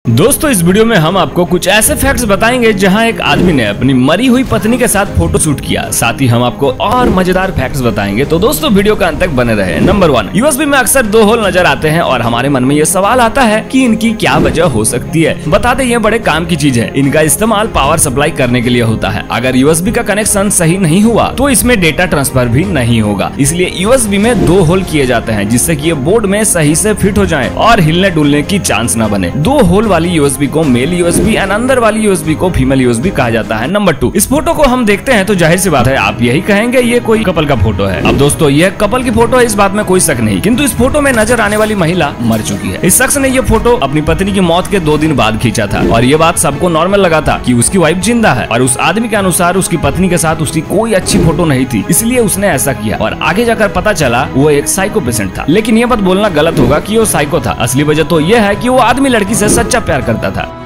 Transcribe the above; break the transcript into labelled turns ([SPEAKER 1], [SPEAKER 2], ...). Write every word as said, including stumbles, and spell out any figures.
[SPEAKER 1] दोस्तों इस वीडियो में हम आपको कुछ ऐसे फैक्ट्स बताएंगे जहां एक आदमी ने अपनी मरी हुई पत्नी के साथ फोटो शूट किया। साथ ही हम आपको और मजेदार फैक्ट्स बताएंगे, तो दोस्तों वीडियो का अंत तक बने रहे। नंबर वन, यूएसबी में अक्सर दो होल नजर आते हैं और हमारे मन में ये सवाल आता है कि इनकी क्या वजह हो सकती है। बता दें ये बड़े काम की चीज है। इनका इस्तेमाल पावर सप्लाई करने के लिए होता है। अगर यूएसबी का कनेक्शन सही नहीं हुआ तो इसमें डेटा ट्रांसफर भी नहीं होगा। इसलिए यूएसबी में दो होल किए जाते हैं जिससे कि ये बोर्ड में सही से फिट हो जाएं और हिलने डुलने की चांस न बने। दो होल वाली यूएसबी को मेल यूएसबी एंड अंदर वाली यूएसबी को फीमेल यूएसबी कहा जाता है। नंबर टू, इस फोटो को हम देखते हैं तो जाहिर सी बात है आप यही कहेंगे ये कोई कपल का फोटो है। अब दोस्तों ये कपल की फोटो है, इस बात में कोई शक नहीं, किंतु इस फोटो में नजर आने वाली महिला मर चुकी है। इस शख्स ने ये फोटो अपनी पत्नी की मौत के दो दिन बाद खींचा था और ये बात सबको नॉर्मल लगा था कि उसकी वाइफ जिंदा है और उस आदमी के अनुसार उसकी पत्नी के साथ उसकी कोई अच्छी फोटो नहीं थी, इसलिए उसने ऐसा किया। और आगे जाकर पता चला वो एक साइको पेशेंट था। लेकिन ये बात बोलना गलत होगा कि वो साइको था। असली वजह तो ये है कि वो आदमी लड़की से सच्चा प्यार करता था।